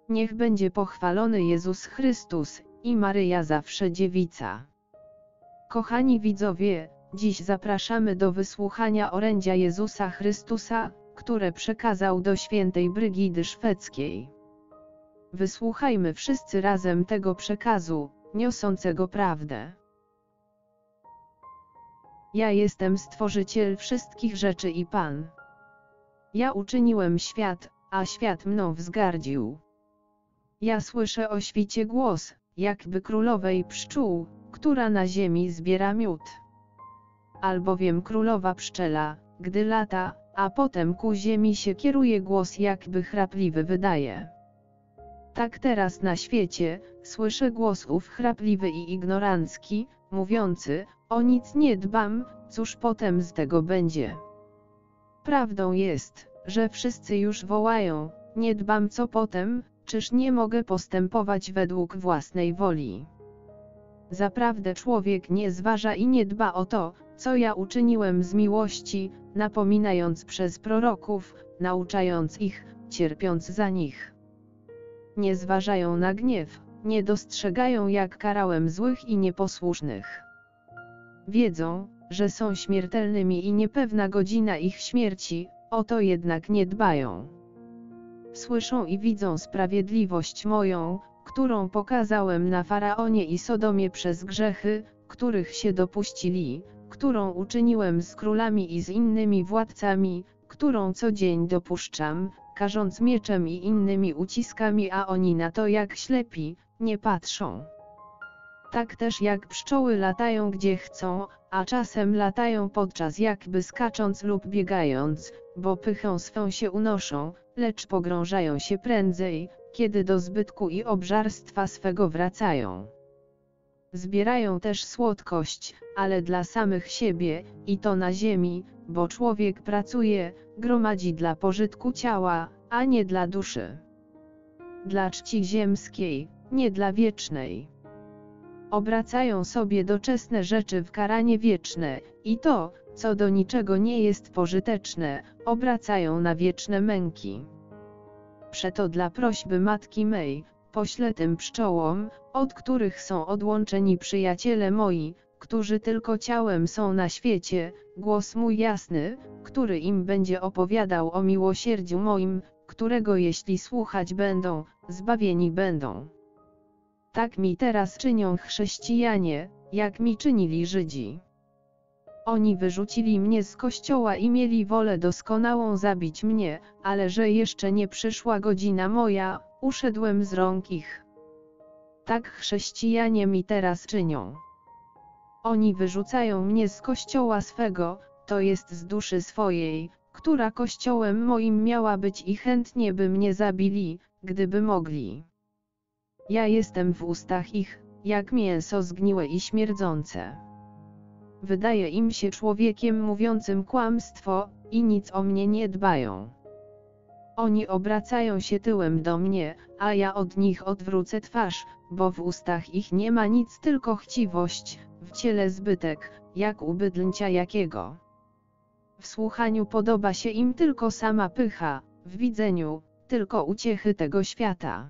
Niech będzie pochwalony Jezus Chrystus i Maryja zawsze dziewica. Kochani widzowie, dziś zapraszamy do wysłuchania orędzia Jezusa Chrystusa, które przekazał do świętej Brygidy Szwedzkiej. Wysłuchajmy wszyscy razem tego przekazu, niosącego prawdę. Ja jestem Stworzyciel wszystkich rzeczy i Pan. Ja uczyniłem świat, a świat mną wzgardził. Ja słyszę o świcie głos, jakby królowej pszczół, która na ziemi zbiera miód. Albowiem królowa pszczela, gdy lata, a potem ku ziemi się kieruje, głos jakby chrapliwy wydaje. Tak teraz na świecie, słyszę głos ów chrapliwy i ignorancki, mówiący, o nic nie dbam, cóż potem z tego będzie. Prawdą jest, że wszyscy już wołają, nie dbam, co potem, czyż nie mogę postępować według własnej woli. Zaprawdę człowiek nie zważa i nie dba o to, co ja uczyniłem z miłości, napominając przez proroków, nauczając ich, cierpiąc za nich. Nie zważają na gniew, nie dostrzegają, jak karałem złych i nieposłusznych. Wiedzą, że są śmiertelnymi i niepewna godzina ich śmierci, o to jednak nie dbają. Słyszą i widzą sprawiedliwość moją, którą pokazałem na Faraonie i Sodomie przez grzechy, których się dopuścili, którą uczyniłem z królami i z innymi władcami, którą co dzień dopuszczam, karząc mieczem i innymi uciskami, a oni na to jak ślepi, nie patrzą. Tak też jak pszczoły latają gdzie chcą, a czasem latają podczas jakby skacząc lub biegając, bo pychą swą się unoszą, lecz pogrążają się prędzej, kiedy do zbytku i obżarstwa swego wracają. Zbierają też słodkość, ale dla samych siebie, i to na ziemi, bo człowiek pracuje, gromadzi dla pożytku ciała, a nie dla duszy. Dla czci ziemskiej, nie dla wiecznej. Obracają sobie doczesne rzeczy w karanie wieczne, i to, co do niczego nie jest pożyteczne, obracają na wieczne męki. Przeto dla prośby Matki mej, poślę tym pszczołom, od których są odłączeni przyjaciele moi, którzy tylko ciałem są na świecie, głos mój jasny, który im będzie opowiadał o miłosierdziu moim, którego jeśli słuchać będą, zbawieni będą. Tak mi teraz czynią chrześcijanie, jak mi czynili Żydzi. Oni wyrzucili mnie z kościoła i mieli wolę doskonałą zabić mnie, ale że jeszcze nie przyszła godzina moja, uszedłem z rąk ich. Tak chrześcijanie mi teraz czynią. Oni wyrzucają mnie z kościoła swego, to jest z duszy swojej, która kościołem moim miała być, i chętnie by mnie zabili, gdyby mogli. Ja jestem w ustach ich, jak mięso zgniłe i śmierdzące. Wydaje im się człowiekiem mówiącym kłamstwo, i nic o mnie nie dbają. Oni obracają się tyłem do mnie, a ja od nich odwrócę twarz, bo w ustach ich nie ma nic, tylko chciwość, w ciele zbytek, jak u bydlęcia jakiego. W słuchaniu podoba się im tylko sama pycha, w widzeniu, tylko uciechy tego świata.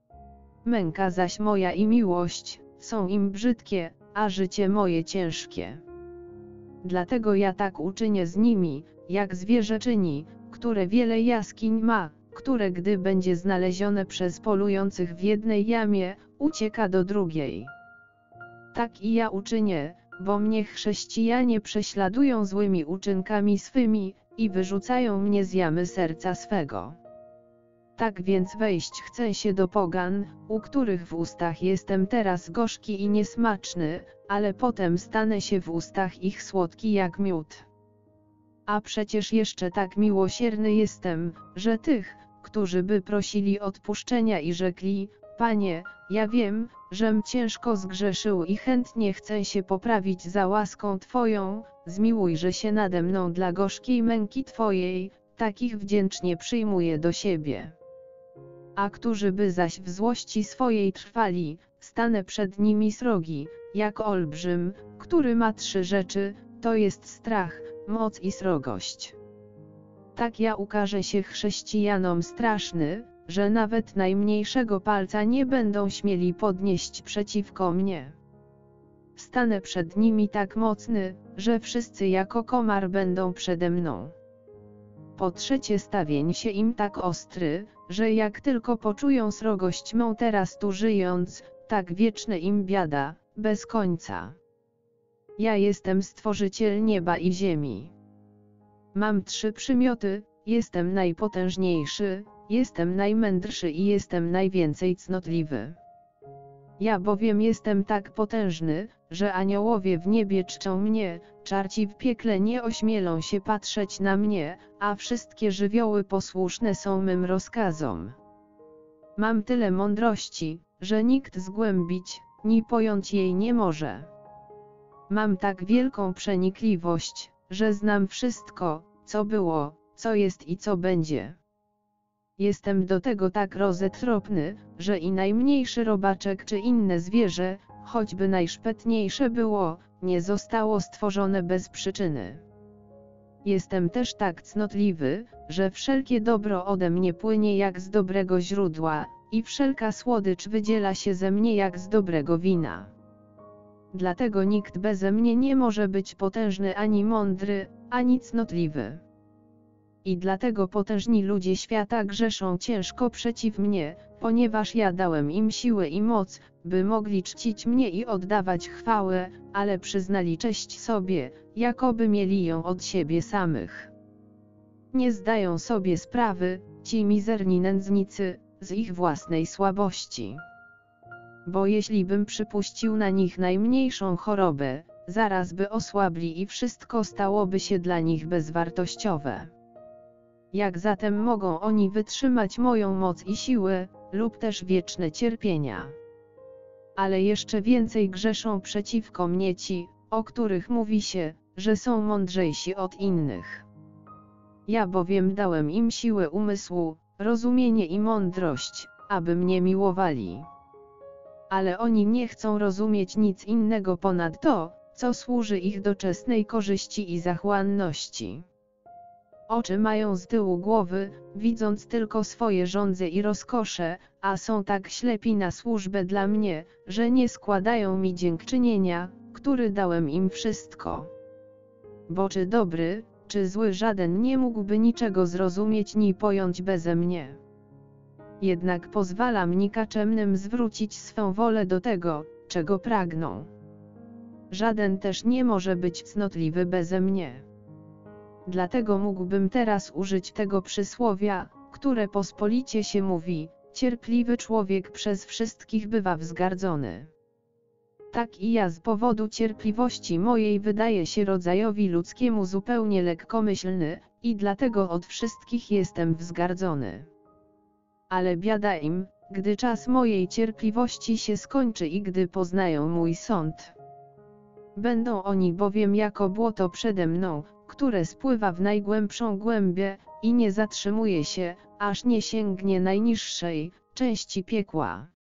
Męka zaś moja i miłość, są im brzydkie, a życie moje ciężkie. Dlatego ja tak uczynię z nimi, jak zwierzę czyni, które wiele jaskiń ma, które gdy będzie znalezione przez polujących w jednej jamie, ucieka do drugiej. Tak i ja uczynię, bo mnie chrześcijanie prześladują złymi uczynkami swymi, i wyrzucają mnie z jamy serca swego. Tak więc wejść chcę się do pogan, u których w ustach jestem teraz gorzki i niesmaczny, ale potem stanę się w ustach ich słodki jak miód. A przecież jeszcze tak miłosierny jestem, że tych, którzy by prosili odpuszczenia i rzekli, Panie, ja wiem, żem ciężko zgrzeszył i chętnie chcę się poprawić za łaską Twoją, zmiłujże się nade mną dla gorzkiej męki Twojej, takich wdzięcznie przyjmuję do siebie. A którzy by zaś w złości swojej trwali, stanę przed nimi srogi, jak olbrzym, który ma 3 rzeczy, to jest strach, moc i srogość. Tak ja ukażę się chrześcijanom straszny, że nawet najmniejszego palca nie będą śmieli podnieść przeciwko mnie. Stanę przed nimi tak mocny, że wszyscy jako komar będą przede mną. Po trzecie stawień się im tak ostry, że jak tylko poczują srogość mą teraz tu żyjąc, tak wieczne im biada, bez końca. Ja jestem Stworzyciel nieba i ziemi. Mam 3 przymioty, jestem najpotężniejszy, jestem najmędrszy i jestem najwięcej cnotliwy. Ja bowiem jestem tak potężny, że aniołowie w niebie czczą mnie, czarci w piekle nie ośmielą się patrzeć na mnie, a wszystkie żywioły posłuszne są mym rozkazom. Mam tyle mądrości, że nikt zgłębić, ni pojąć jej nie może. Mam tak wielką przenikliwość, że znam wszystko, co było, co jest i co będzie. Jestem do tego tak rozetropny, że i najmniejszy robaczek czy inne zwierzę, choćby najszpetniejsze było, nie zostało stworzone bez przyczyny. Jestem też tak cnotliwy, że wszelkie dobro ode mnie płynie jak z dobrego źródła, i wszelka słodycz wydziela się ze mnie jak z dobrego wina. Dlatego nikt beze mnie nie może być potężny ani mądry, ani cnotliwy. I dlatego potężni ludzie świata grzeszą ciężko przeciw mnie, ponieważ ja dałem im siłę i moc, by mogli czcić mnie i oddawać chwałę, ale przyznali cześć sobie, jakoby mieli ją od siebie samych. Nie zdają sobie sprawy, ci mizerni nędznicy, z ich własnej słabości. Bo jeśli bym przypuścił na nich najmniejszą chorobę, zaraz by osłabli i wszystko stałoby się dla nich bezwartościowe. Jak zatem mogą oni wytrzymać moją moc i siłę, lub też wieczne cierpienia? Ale jeszcze więcej grzeszą przeciwko mnie ci, o których mówi się, że są mądrzejsi od innych. Ja bowiem dałem im siłę umysłu, rozumienie i mądrość, aby mnie miłowali. Ale oni nie chcą rozumieć nic innego ponad to, co służy ich doczesnej korzyści i zachłanności. Oczy mają z tyłu głowy, widząc tylko swoje żądze i rozkosze, a są tak ślepi na służbę dla mnie, że nie składają mi dziękczynienia, który dałem im wszystko. Bo czy dobry, czy zły żaden nie mógłby niczego zrozumieć ni pojąć beze mnie. Jednak pozwalam nikaczemnym zwrócić swą wolę do tego, czego pragną. Żaden też nie może być cnotliwy beze mnie. Dlatego mógłbym teraz użyć tego przysłowia, które pospolicie się mówi: cierpliwy człowiek przez wszystkich bywa wzgardzony. Tak i ja z powodu cierpliwości mojej wydaję się rodzajowi ludzkiemu zupełnie lekkomyślny, i dlatego od wszystkich jestem wzgardzony. Ale biada im, gdy czas mojej cierpliwości się skończy i gdy poznają mój sąd. Będą oni bowiem jako błoto przede mną, które spływa w najgłębszą głębię, i nie zatrzymuje się, aż nie sięgnie najniższej części piekła.